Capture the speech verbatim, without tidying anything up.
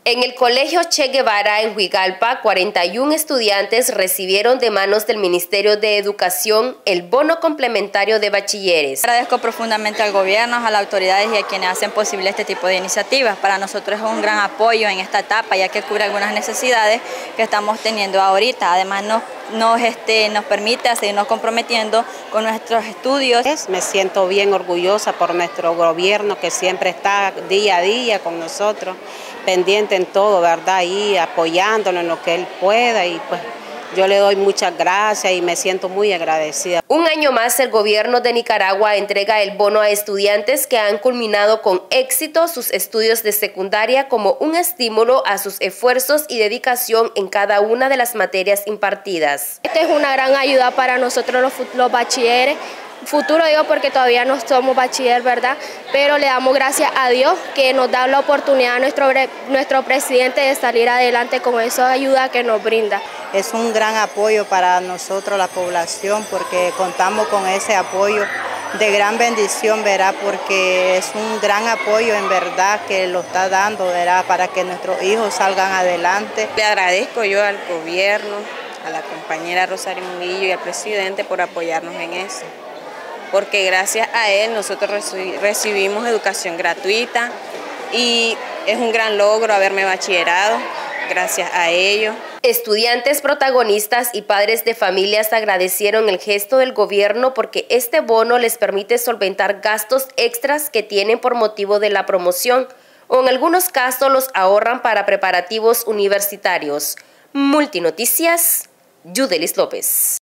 En el Colegio Che Guevara en Huigalpa, cuarenta y un estudiantes recibieron de manos del Ministerio de Educación el bono complementario de bachilleres. Agradezco profundamente al gobierno, a las autoridades y a quienes hacen posible este tipo de iniciativas. Para nosotros es un gran apoyo en esta etapa, ya que cubre algunas necesidades que estamos teniendo ahorita. Además nos, nos, este, nos permite seguirnos comprometiendo con nuestros estudios. Me siento bien orgullosa por nuestro gobierno que siempre está día a día con nosotros, pendiente en todo, ¿verdad? Y apoyándolo en lo que él pueda, y pues yo le doy muchas gracias y me siento muy agradecida. Un año más el gobierno de Nicaragua entrega el bono a estudiantes que han culminado con éxito sus estudios de secundaria como un estímulo a sus esfuerzos y dedicación en cada una de las materias impartidas. Esta es una gran ayuda para nosotros los, los bachilleres. Futuro digo porque todavía no somos bachiller, ¿verdad? Pero le damos gracias a Dios que nos da la oportunidad a nuestro, nuestro presidente de salir adelante con esa ayuda que nos brinda. Es un gran apoyo para nosotros, la población, porque contamos con ese apoyo de gran bendición, ¿verdad? Porque es un gran apoyo en verdad que lo está dando, ¿verdad? Para que nuestros hijos salgan adelante. Le agradezco yo al gobierno, a la compañera Rosario Murillo y al presidente por apoyarnos en eso, porque gracias a él nosotros recibimos educación gratuita y es un gran logro haberme bachillerado, gracias a ello. Estudiantes, protagonistas y padres de familias agradecieron el gesto del gobierno porque este bono les permite solventar gastos extras que tienen por motivo de la promoción o en algunos casos los ahorran para preparativos universitarios. Multinoticias, Yudelis López.